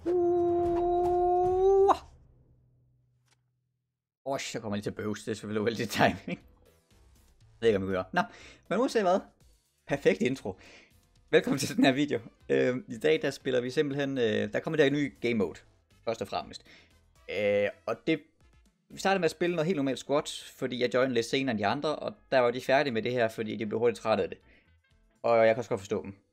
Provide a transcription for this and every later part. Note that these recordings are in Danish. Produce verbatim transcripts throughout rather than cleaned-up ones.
Uh. Åh, så kommer jeg lige til at bøvse. Det er selvfølgelig uheldigt timing. Jeg ved ikke, om vi gør. Nå, men uanset hvad. Perfekt intro. Velkommen til den her video. Øh, I dag der spiller vi simpelthen... Øh, der kommer der en ny game mode. Først og fremmest. Øh, og det... Vi startede med at spille noget helt normalt squat, fordi jeg joinede lidt senere end de andre, og der var de færdige med det her, fordi de blev hurtigt trætte af det. Og jeg kan også godt forstå dem.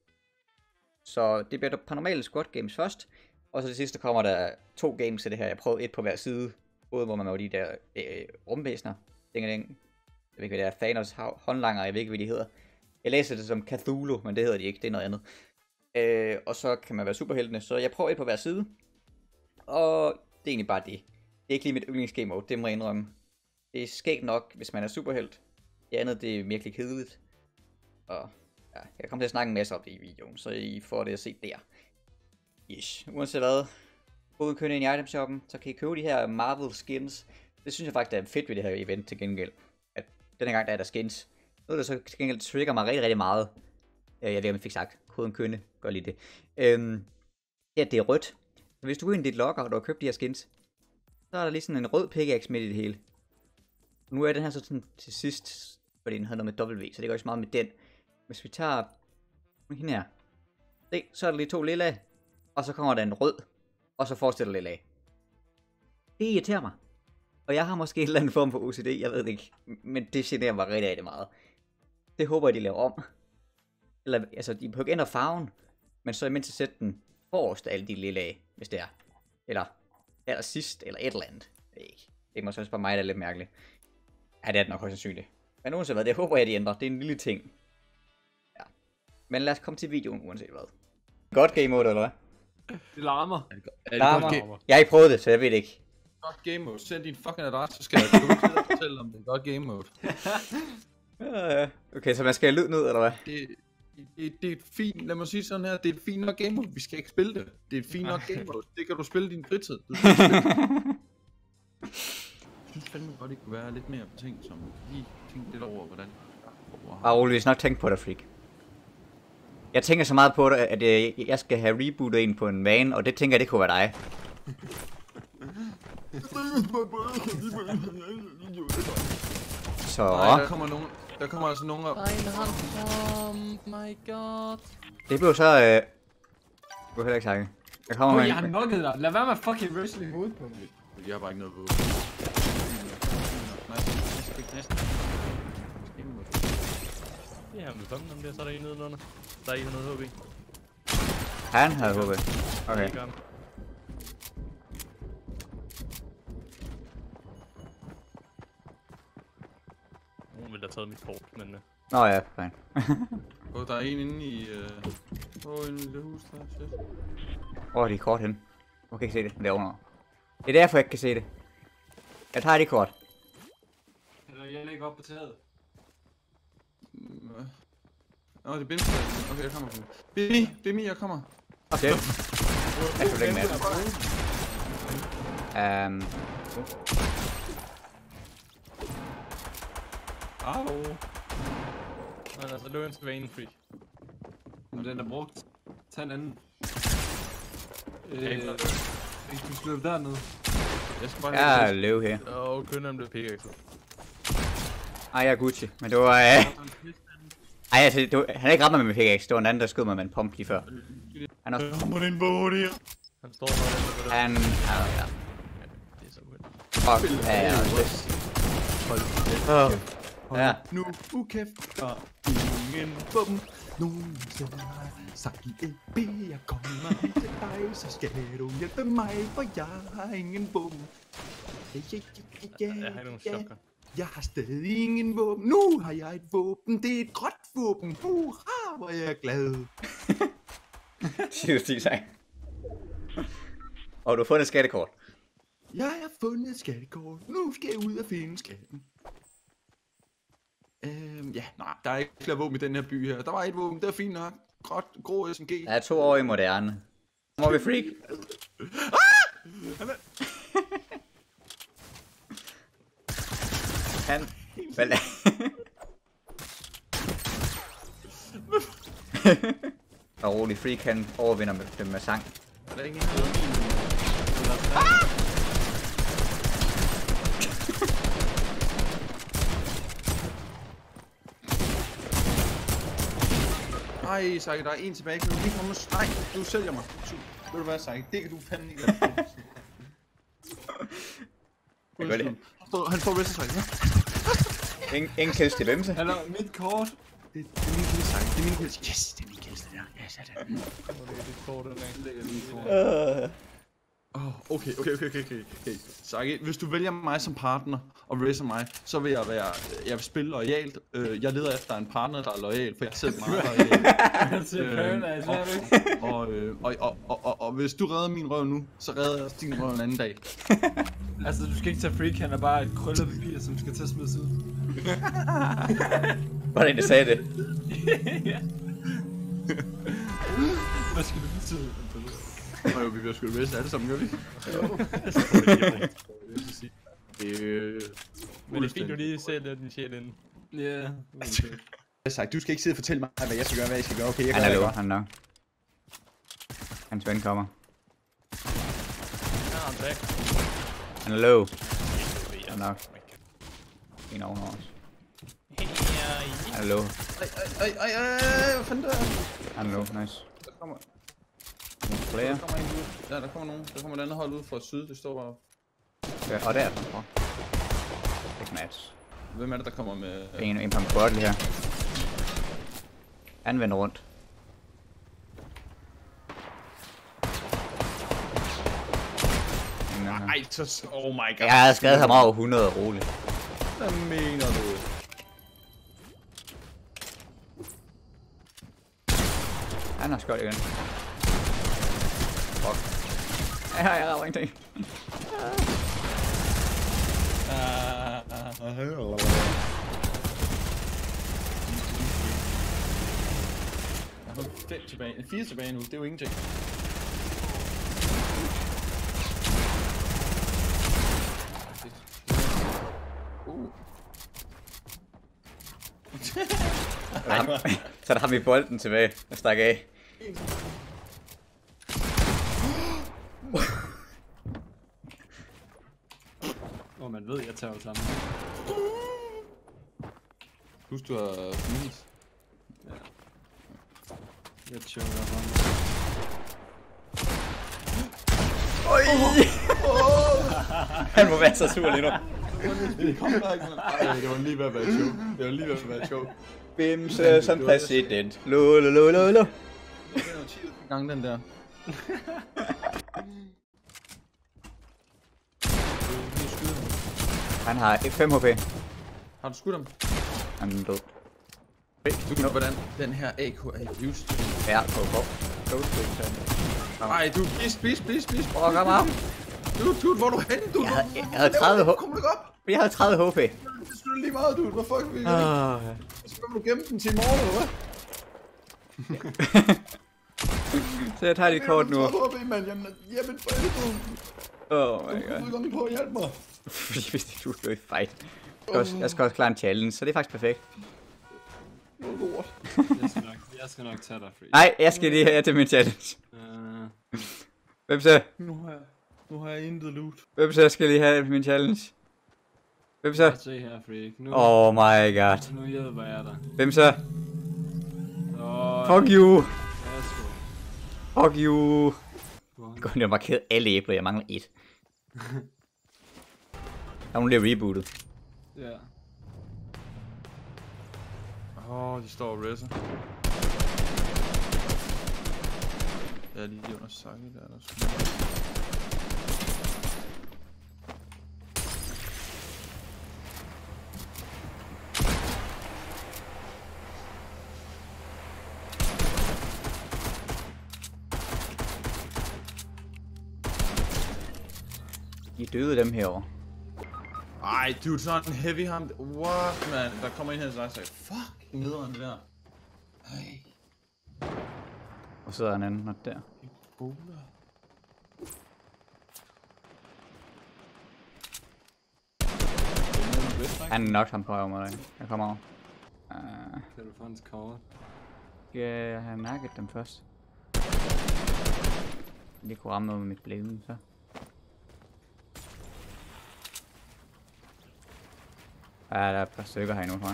Så det bliver et par normale squat games først, og så det sidste kommer der to games til det her. Jeg prøvede et på hver side, både hvor man var de der øh, rumvæsener. Jeg ved ikke, hvad det er. Thanos håndlanger, jeg ved ikke, hvad de hedder. Jeg læser det som Cthulhu, men det hedder de ikke, det er noget andet. Øh, og så kan man være superheltene, så jeg prøver et på hver side. Og det er egentlig bare det. Det er ikke lige mit yndlingsgame mode, det må jeg indrømme. Det er skægt nok, hvis man er superhelt. Det andet, det er virkelig kedeligt. Og ja, jeg kommer til at snakke en masse om det i videoen, så I får det at se der. Yes. Uanset hvad, uden kønne ind i itemshoppen, så kan I købe de her Marvel skins. Det synes jeg faktisk er fedt ved det her event til gengæld. At denne gang der er der skins. Noget der så til gengæld trigger mig rigtig, rigtig meget. Jeg ved ikke, om jeg fik sagt. Koden kønne, gør lige det. Øhm, ja, det er rødt. Så hvis du går ind i dit logger, og du har købt de her skins, så er der lige sådan en rød pickaxe midt i det hele. Nu er den her så sådan til sidst, fordi den havde noget med W, så det går ikke så meget med den. Hvis vi tager hende her, se, så er der lige to lilla, og så kommer der en rød, og så fortsætter lilla. Det irriterer mig. Og jeg har måske en eller anden form for O C D, jeg ved det ikke. Men det generer mig rigtig, rigtig meget. Det håber jeg, de laver om. Eller, altså, de behøver ikke ændre farven, men så imens at sætte den forrest af alle de lilla, hvis det er. Eller eller sidst, eller et eller andet. Det er ikke. Det må så også bare mig, der er lidt mærkeligt. Ja, det er det nok højst sandsynligt. Men uanset hvad, det håber jeg, de ændrer. Det er en lille ting. Ja. Men lad os komme til videoen, uanset hvad. Godt game mode, eller hvad? Det larmer. Er det, er det larmer. Godt jeg har ikke prøvet det, så jeg ved det ikke. Godt game mode. Send din fucking adresse, så skal jeg gå til at fortælle om det er godt game mode. Okay, så man skal have lyd ned, eller hvad? Det, det, det er et fint, lad mig sige sådan her, det er et fint nok game mode, vi skal ikke spille det. Det er et fint nok game mode, det kan du spille i din fritid. Du skal spille. Jeg synes fandme godt, det kunne være lidt mere ting, som lige tænke lidt over, hvordan... Bare roligt, vi skal nok tænke på dig, freak. Jeg tænker så meget på det, at jeg skal have rebootet en på en van, og det tænker jeg, det kunne være dig. Så... Nej, der kommer nogen... Der kommer altså nogen op. Oh my god. Det blev så... Øh... Jeg kunne heller ikke sagt. Der kommer Oh, med jeg har nokket dig. Lad være med fucking wrestling hovedet på mig. Jeg har bare ikke noget på. Ja, men kom dem der, så er der en nedenunder. Der er en noget H P. Han havde H P. Okay. Nogen ville have taget mit kort, men... Uh... Nå ja, fint. Åh, der er en inde i... Åh, uh... oh, en lille hus der, shit. Åh, oh, de er kort henne. Jeg kan ikke se det, det er under. Det er derfor, jeg ikke kan se det. Jeg tager de kort. Eller jeg lægger op på taget. Åh, oh, det er Bimmi. Okay, jeg kommer. Bimmi, Bimmi, jeg kommer. Okay. Jeg skal ikke med. Øhm... Hallo. Nej, altså, løb en til vanen, freak. Når den er brugt. Tag en anden. Okay, Øh... Ikke du slå dernede. Jeg skal bare... Jeg er løv her. Åh, oh, kønnen blev pickaxe. Ej, jeg er Gucci, men det var... Øh... Ej, altså, det var... han er ikke ramt mig med pickaxe, det var en anden, der skød mig med en pump lige før. Han er også... Kommer den på det her? Han står der, der, der. Han... Ja, ja. Det er så godt. Fuck, ja, ja. Hold ja. Nu ukæft og ingen bum. Nogen steder sagt i E B, jeg kommer til dig, så skal du hjælpe mig, for jeg har ingen bum. Ja, ja, ja, ja, Jeg har nogle ja. chokker. Jeg har stadig ingen våben. Nu har jeg et våben. Det er et gråt våben. Hurra, hvor jeg er glad. Siger du sig. Og du har fundet et skattekort. Jeg har fundet et skattekort. Nu skal jeg ud og finde skatten. Øhm, ja, nej, der er ikke flere våben i den her by her. Der var et våben, det er fint nok. Gråt, grå S M G. Jeg er to år i moderne. Må vi freak? Han... Vel... Og rolig, freak han overvinder med, med sang. der ikke en noget? Ej, Saki, der er en tilbage. Kan du lige komme med... Nej, du sælger mig. Ved du hvad, Saki? Det kan du fandme ikke. Jeg gør det. Han får Wrestle Saki, ja? Ingen, ingen kills til Bimse. Hallo, mit kort. Det, det er min kills, Saki. Det er min kills. Yes, det er min kills, det der. Yes, det er det. Hvor er det dit kort, den af? Lægger lige kort. Åh, oh, okay, okay, okay, okay, okay, okay. Saki, hvis du vælger mig som partner og racer mig, så vil jeg være, jeg vil spille loyalt. Uh, jeg leder efter en partner, der er loyal, for jeg er selv meget loyal. Jeg ser Paradise, hvad er det? Og, øh, og, og, og, og, og hvis du redder min røv nu, så redder jeg også din røv en anden dag. Altså, du skal ikke tage freak, han er bare et krøllet papir, som skal til at smides ud. Hvordan det sagde det? Ja. Hvad skal det betyde? Og jo, vi bliver sgu race alle sammen, gør vi? Øh, Men det er fint, du lige sælger din shit ind. Ja. Sagt, du skal ikke sidde og fortælle mig, hvad jeg skal gøre, hvad jeg skal gøre. Okay, jeg Han gør er det low, godt. han er nok. Hans ven kommer. Ja, han back. Han er low. Han er nok. En ovenover os. Han er low. Ej, ej, ej, ej, hvad fanden der? Han er low, nice. Der kommer, Nogle flere. der kommer en ud. Ja, der kommer nogen. Der kommer et andet hold ud fra syd, det står bare. Ja, og der er den fra. Ikke match. Hvem er det, der kommer med... En, en på en bottle her. Han vender rundt. Ej, så... Oh my god. Jeg har skadet ham over hundrede roligt. Hvad mener du? Han har skåret igen. Fuck. Ja, jeg rammer ingenting. Jeg har fem tilbage. Fire tilbage nu, det er jo ingenting. Uh. Så der har vi bolden tilbage og stak af. Åh, oh, man ved, jeg tager jo sammen. Husk, du har finis. Ja. Jeg choker ham. Oj! Han må være så sur lige nu. Det kom der ikke. Ej, det var lige ved at være et show. Det var lige ved at være et show. Bimse som præsident. Lo lo lo lo lo. Det er jo ti gange den der. Han har fem H P. Har du skudt ham? Han er død. Du kan hvordan den her A K er used. Ja, gå gå. Ej, du bis, bis, bis, bis. Åh, kom ham. Du, du, hvor er du henne, du? Jeg havde, jeg havde tredive H P. Kom du op? Jeg havde tredive H P. Det skulle lige meget, du. Hvad fuck vil jeg Ah. Så skal du gemme den til i morgen, eller hvad? Så jeg tager dit kort nu. Jeg tror, mand. Jeg er mit forældre. Oh my Du er god. i gang på at hjælpe mig. Jeg vidste ikke, du skulle i fight. Jeg skal, også, jeg skal også klare en challenge, så det er faktisk perfekt. Det er lort. Jeg skal nok, jeg skal nok tage dig, Free. Nej, jeg skal lige have til min challenge. Uh, Hvem så? Nu har jeg, nu har jeg intet loot. Hvem så skal lige have min challenge? Hvem så? se her, Freak. Nu, Oh my god. nu hjælper jeg dig. Hvem så? Oh, Fuck you. værsgo. Fuck you. Hvor- Jeg har markeret alle æbler, jeg mangler et. Der er nogen, der er rebootet. Ja. Åh, oh, de står og racer. Jeg er lige under sakket der, der er De døde dem herovre. Ej, dude, sådan en heavy ham. What, man? Der kommer ind her og siger, fuck, nederen det der. Ej. Og så sidder en anden nok der. Bola. Han er nok ham på over mig. Jeg kommer over. Uh, Kan du få hans kort? skal jeg have nakket dem først? Lige kunne ramme noget med mit blæden, så. Ja, der er et par stykker her endnu, tror jeg.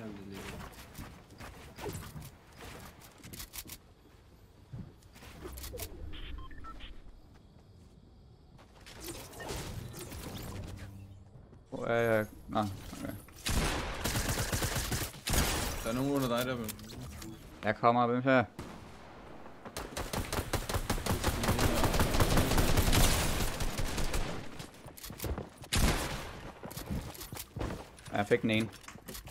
Hvor er jeg? Nå, okay. Der er nogen under dig der, men... Jeg kommer op her. Jeg fik den ene.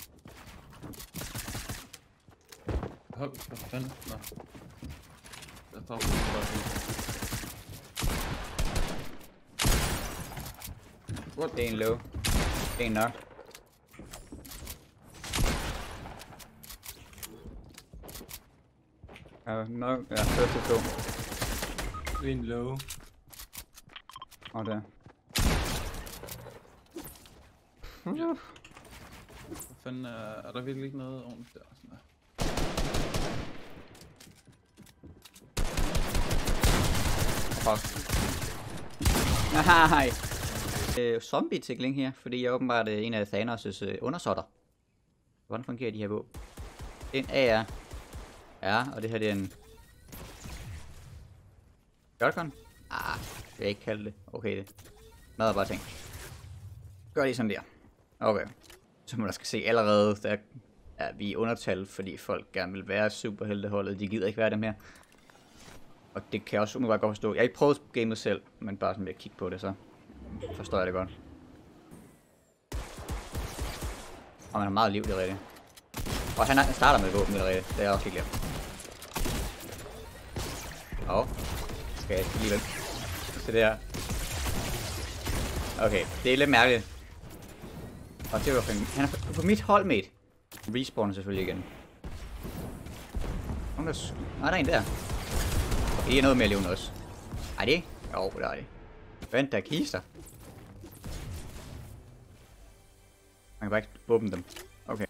Hold, hvad fanden? Nå. Jeg tror, det er bare What? Det er en low. Det er en nok. Ja, nok. Ja, første to. Det er en low. Og der. Ja. Hvad fanden er, er der virkelig ikke noget ordentligt der? Sådan der. Fuck. Nej. Øh, zombie-tickling her, fordi jeg åbenbart er en af Thanos' øh, undersåtter. Hvordan fungerer de her våben? Det er en A R. Ja, og det her det er en... Shotgun? Ah, det vil jeg ikke kalde det. Okay, det. Noget bare ting. Gør lige sådan der. Okay. Så man der skal se allerede, der er vi i undertal, fordi folk gerne vil være superhelteholdet. De gider ikke være dem her. Og det kan jeg også umiddelbart godt forstå. Jeg har ikke prøvet gamet selv, men bare sådan ved at kigge på det, så forstår jeg det godt. Og man har meget liv i rigtigt. Og han, han starter med våben i rigtigt. Det er også helt glemt. Og skal jeg alligevel se det her. Okay, det er lidt mærkeligt. Og det var han er på mit holdmate. Respawner selvfølgelig igen. Nej, der er en der. Okay, det er noget mere levende også. Ej, det er ikke? Jo, det er det. Vent, der er kister. Man kan bare ikke åbne dem. Okay.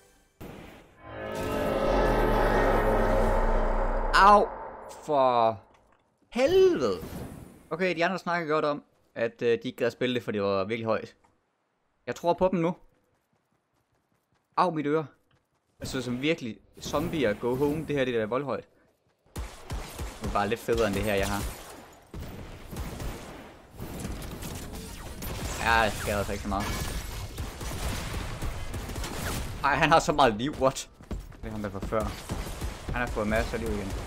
Au! For helvede! Okay, de andre snakker godt om, at uh, de ikke gad at spille det, for det var virkelig højt. Jeg tror på dem nu. Au, mit øre. Altså, som virkelig zombier go home, det her det der er voldhøjt. Det er bare lidt federe end det her, jeg har. Ja, det skader sig ikke så meget. Ej, han har så meget liv, what? Det er ham der fra før. Han har fået masser af liv igen.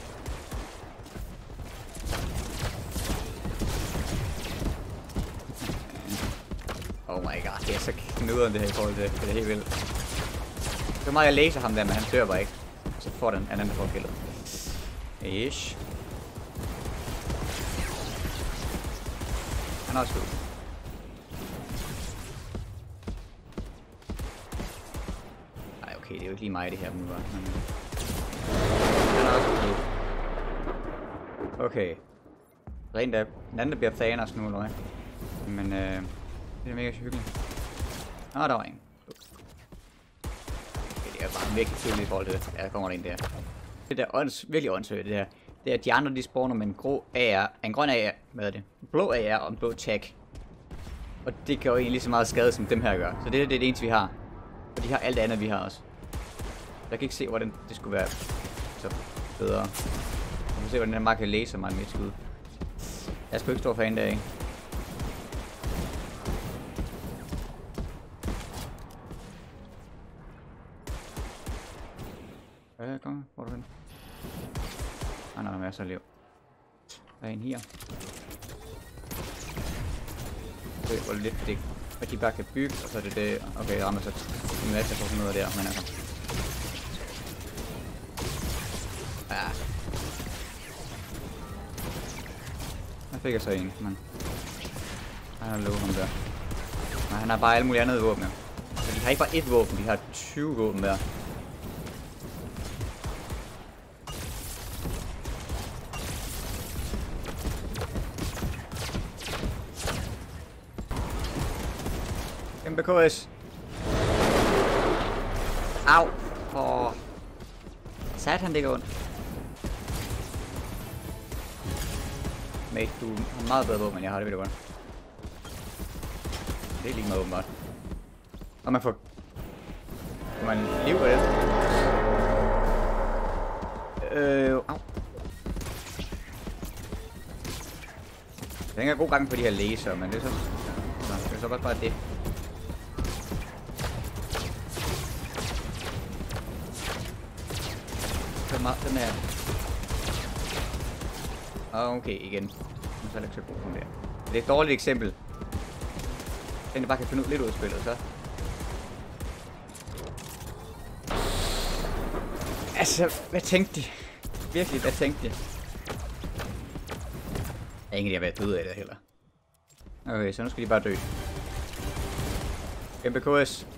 Oh my god, det er så knuderen det her i forhold til det. Det er helt vildt. Så meget jeg læser ham der, men han dør bare ikke. Så får den anden for killet. Ish. Han er også god. Ej, okay, det er jo ikke lige mig det her nu, var. Men... Han er også god. Okay. Rent af. Den anden der bliver Thanos nu, eller hvad? Men øh... det er mega hyggeligt. Nå, der var en. Okay, det er bare virkelig tydeligt i forhold til det. Ja, der kommer der en der. Det der ånds, virkelig åndssøgt, det her. Det er, at de andre, de spawner med en grå A R. En grøn A R, hvad er det? En blå A R og en blå tag. Og det kan jo egentlig lige så meget skade, som dem her gør. Så det er det, det eneste, vi har. Og de har alt andet, vi har også. Jeg kan ikke se, hvordan det skulle være så bedre. Jeg kan se, hvordan den bare kan læse mig med et skud. Jeg er sgu ikke stor fan der, ikke? Ja, kom. Hvor er du hen? Han har masser af liv. Der er en her. Det var lidt det, at de bare kan bygge, og så er det det. Okay, jeg rammer så en masse for sådan noget der, men altså. Ja. Der fik jeg så en, men han har lovet ham der. Nej, han har bare alle mulige andre våben, ja. Så de har ikke bare ét våben, de har tyve våben der. Kæmpe K S. Au. For... Sat han det går ondt. mate, du har meget bedre våben, end jeg har det, ved du godt. Det er lige meget åbenbart. Og man får... Får man liv af det? Øh... Au. Det er ikke en god gang på de her laser, men det er så... Nå, det er så bare bare det. Så meget den her. Okay, igen. Nu er jeg ikke så god på det. Det er et dårligt eksempel. Jeg bare kan finde ud lidt ud af spillet, så. Altså, hvad tænkte de? Virkelig, hvad tænkte de? Jeg er ingen, der har været døde af det heller. Okay, så nu skal de bare dø. M B K S.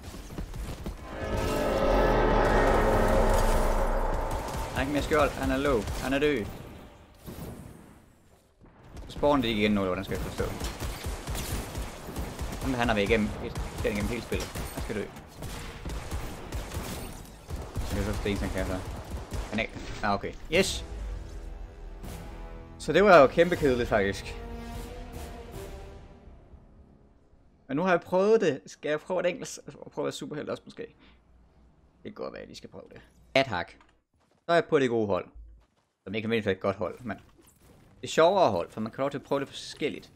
Han er ikke mere skjold, han er low, han er død. Så spawner det ikke igen nu, eller hvordan skal jeg forstå. Han har været igennem, igennem hele spillet. Han skal dø. Det er så sten, han kan så. Han er... Ah, okay. Yes! Så det var jo kæmpe kedeligt, faktisk. Men nu har jeg prøvet det. Skal jeg prøve et enkelt? Og prøve at være superhelt også, måske? Det kan godt være, at de skal prøve det. Attack. Så er jeg på det gode hold. Som ikke er mindst et godt hold, men... Det er sjovere hold, for man kan lov til at prøve det forskelligt.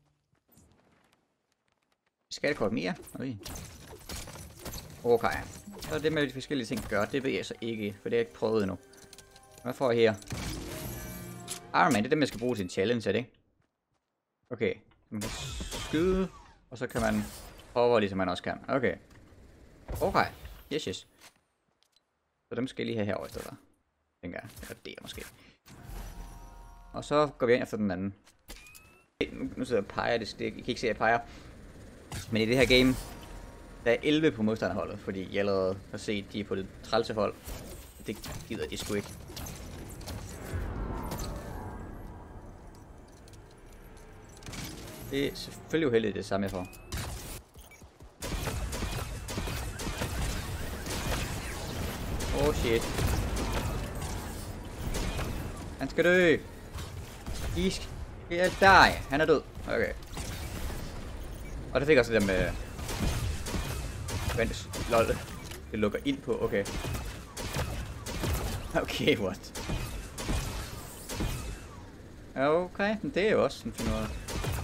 Skattekort mere. Okay. Okay. Så det med de forskellige ting gør, det ved jeg så ikke, for det har jeg ikke prøvet endnu. Hvad får jeg her? Iron Man, det er dem, jeg skal bruge til en challenge, er det ikke? Okay. Man kan skyde, og så kan man prøve, ligesom man også kan. Okay. Okay. Yes, yes. Så dem skal jeg lige have herovre i stedet. Tænker jeg. Eller det måske. Og så går vi ind efter den anden. Nu, nu sidder jeg og peger, det, det, I kan ikke se, at jeg peger. Men i det her game, der er elleve på modstanderholdet, fordi jeg allerede har set, de er på det trælse hold. Det gider de sgu ikke. Det er selvfølgelig uheldigt, det samme jeg får. Oh shit. Han skal dø. I skal die. Han er død. Okay. Og det fik også det der med... Vent, lol. Det lukker ind på, okay. Okay, what? Okay, men det er jo også sådan fin noget.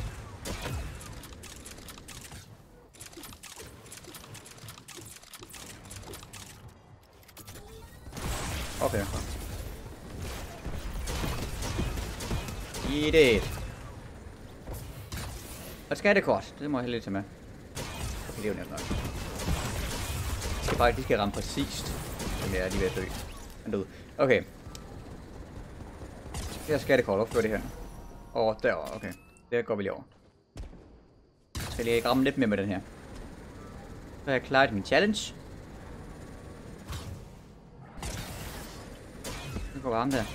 Okay. Eat it. Og skattekort, det må jeg heldig tage med. Okay, det er jo nemt nok. De skal bare, de skal ramme præcist, som jeg er lige ved at dø. Han døde. Okay. Det her skattekort, hvorfor det her? Over derovre, okay. Det går vi lige over. Jeg skal lige ramme lidt mere med den her. Så har jeg klaret min challenge. Nu går vi ramme der.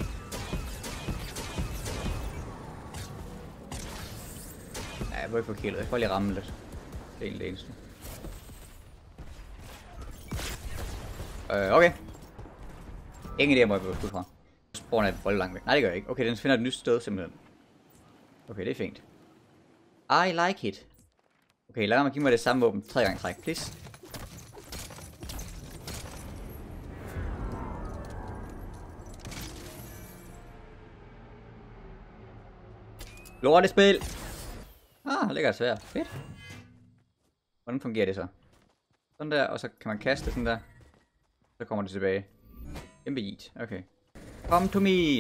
Nej, jeg må ikke få killet. Jeg får lige ramme lidt. Det er egentlig det eneste. Øh, okay. Ingen idé, hvor jeg vil ud fra. Spawner jeg vold langt væk. Nej, det gør jeg ikke. Okay, den finder et nyt sted simpelthen. Okay, det er fint. I like it. Okay, lad mig give mig det samme våben tre gange træk, please. Lortespil! Ah, lækkert svært. Fedt. Hvordan fungerer det så? Sådan der, og så kan man kaste sådan der. Så kommer det tilbage. Kæmpe yeet. Okay. Come to me!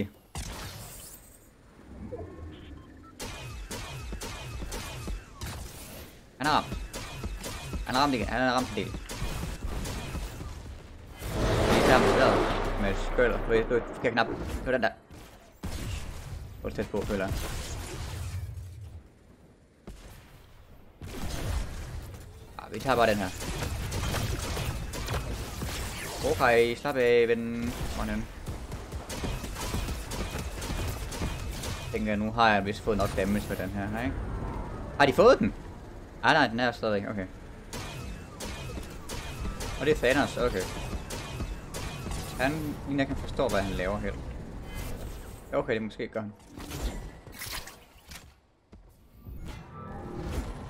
Han er ramt. Han er ramt igen. Han er ramt en del. Vi tager ham der med skøller. Du er forkert knap. Det var den der. Det var tæt på, føler jeg. Ah, vi tager bare den her. Okay, slap af, ven. Kom hen. Tænker jeg, nu har jeg vist fået nok damage med den her, ikke? Har de fået den? Ah nej, den er stadig, okay. Og det er Thanos, okay. Han, jeg kan forstå, hvad han laver her. Okay, det måske gør han.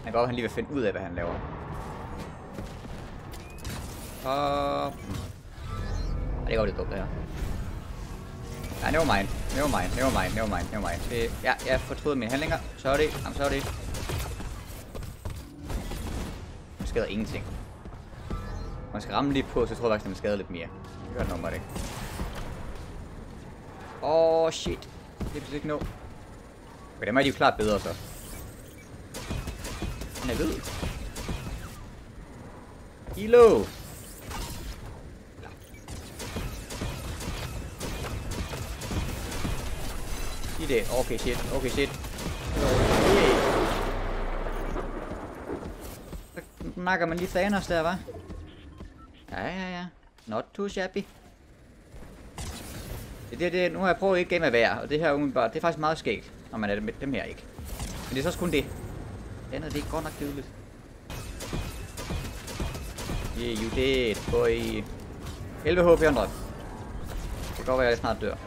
Han går, han lige vil finde ud af, hvad han laver. Og... Ja, det går lidt dumt, det her. Ja, never mind. Never mind, never mind, never mind, never mind. Det, ja, jeg fortryder mine handlinger. Sorry, I'm sorry. Nu skader ingenting. Man skal ramme lige på, så jeg tror faktisk, at man skader lidt mere. Det gør det nummer, det. Åh, oh, shit. Det er ikke nå. Okay, dem er de jo klart bedre, så. Han er ved. Hilo! I det. Okay, shit. Okay, shit. Okay. Så nakker man lige Thanos der, hva'? Ja, ja, ja. Not too shabby. Det, det, det, nu har jeg prøvet et game af hver, og det her umiddelbart, det er faktisk meget skægt, når man er med dem her ikke. Men det er så også kun det. Det andet, det er godt nok kedeligt. Yeah, you did, boy. elleve H P hundrede. Det kan godt være, at jeg snart dør.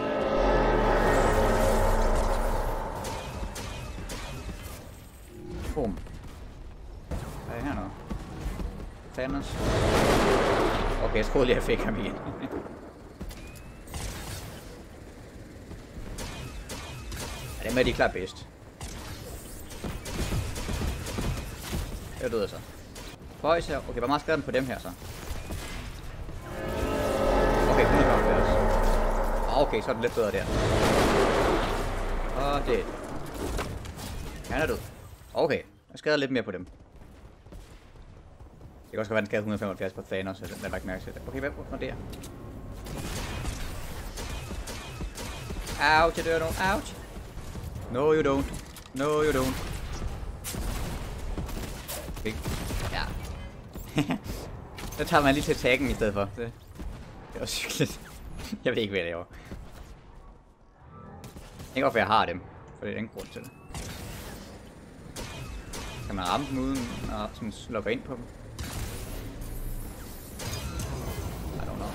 Boom. Hvad er her nu? Thanos. Okay, jeg troede lige, jeg fik ham igen. Ja, dem er de klart bedst. Jeg døde så. Boys her. Okay, hvor meget skader den på dem her så? Okay, hundrede femoghalvfjerds. Okay, så er det lidt bedre der. Og det. Han er død. Okay, jeg skader lidt mere på dem. Det kan også være, den skade hundrede femoghalvfjerds på Thanos, så lad mig ikke mærke til det. Okay, hvad er det her? Ouch, jeg dør nu. Ouch. No, you don't. No, you don't. Okay. Ja. Så tager man lige til taggen i stedet for. Det, det er også cykligt. Jeg ved ikke, hvad jeg laver. Det kan godt være, jeg har dem. For det er ingen grund til det. Kan man ramme dem uden at sådan logge ind på dem? I don't know.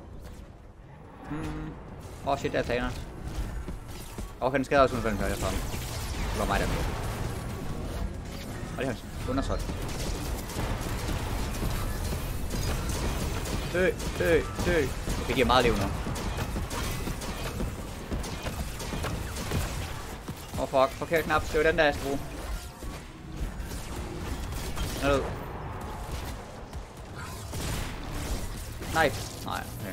Hmm. Åh oh shit, der er Thanos. Åh, okay, den skader også hundrede femoghalvfjerds fra ham. Det var mig, der med. Og det er hans undersøgt. Dø, dø, dø. Det giver meget liv nu. Åh oh, fuck, forkert knap. Det var den der, jeg skulle bruge. Den er død. Nej. Nej, okay.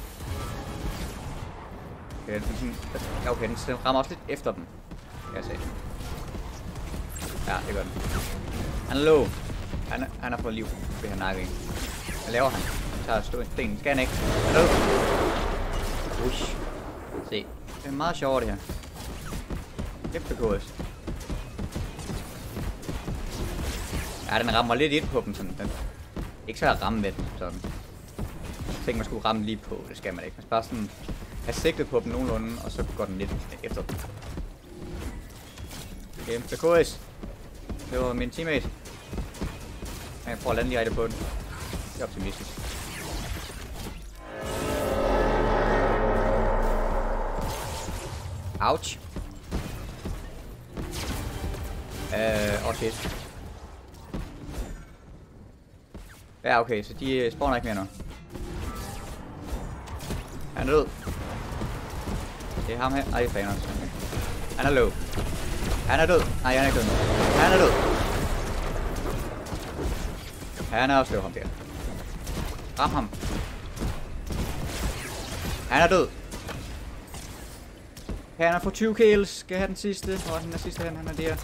Okay, den, sådan, ja, okay, den rammer også lidt efter dem. Kan jeg se. Ja, det gør den. Han er low. Han, han har fået liv ved han nakke. Hvad laver han? Han tager stå sten. Skal han ikke? Han er død. Ush. Se. Det er meget sjovt det her. Kæmpe K S. Ja, den rammer lidt ind på dem sådan. Den. Ikke så at ramme med den sådan. Jeg tænkte man skulle ramme lige på. Det skal man ikke. Man skal bare sådan have sigtet på dem nogenlunde, og så går den lidt efter dem. Kæmpe K S. Det var min teammate. Jeg prøver at lande lige rigtig på den. Det er optimistisk. Ouch. Øh, oh shit. Ja, okay, så de spawner ikke mere nu. Han er død. Det er ham her. Ej, Thanos. Okay. Han er low. Han er død. Nej, han er ikke død nu. Han er død. Han er også løb ham der. Ram ham. Han er død. Han har fået tyve kills. Skal jeg have den sidste? Hvor er den sidste hen? Han er der.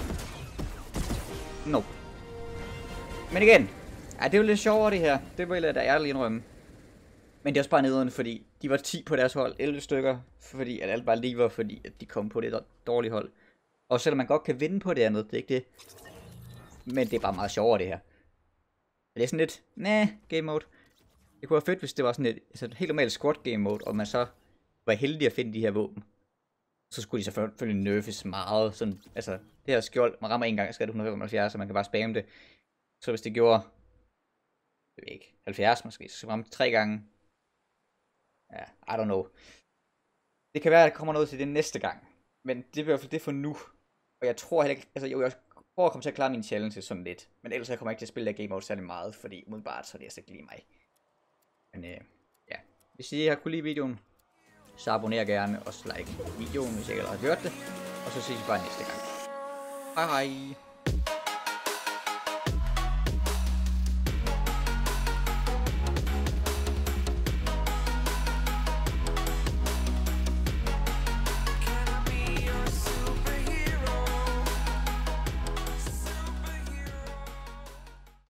Nope. Men igen. Ja, det er jo lidt sjovere det her. Det vil jeg da ærligt indrømme. Men det er også bare nederen, fordi de var ti på deres hold. elleve stykker. Fordi at alt bare lige var, fordi at de kom på det dårlige hold. Og selvom man godt kan vinde på det andet, det er ikke det. Men det er bare meget sjovere det her. Det er sådan lidt, næh, game mode. Det kunne være fedt, hvis det var sådan et, altså et helt normalt squad game mode, og man så var heldig at finde de her våben. Så skulle de selvfølgelig nerfes meget. Sådan, altså, det her skjold, man rammer en gang, skal det hundrede femoghalvfjerds, så man kan bare spamme det. Så hvis det gjorde, jeg ved ikke, halvfjerds måske, så ramme det tre gange. Ja, I don't know. Det kan være, at der kommer noget til det næste gang. Men det er i hvert fald det for nu. Og jeg tror heller ikke, altså jo, jeg prøver at komme til at klare mine challenges sådan lidt. Men ellers jeg kommer jeg ikke til at spille der game mode særlig meget, fordi umiddelbart så er det altså ikke lige mig. Men øh, ja, hvis I har kunne lide videoen, så abonner gerne og like videoen, hvis I ikke allerede har hørt det. Og så ses vi bare næste gang. Hej hej!